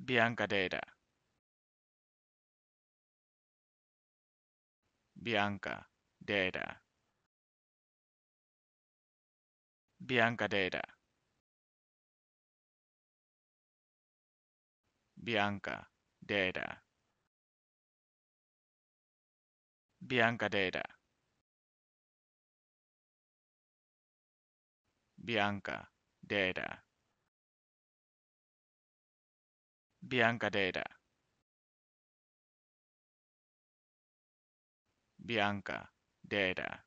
Bianca data. Bianca data. Bianca data. Bianca data. Bianca data. Bianca data. Bianca data. Bianca data.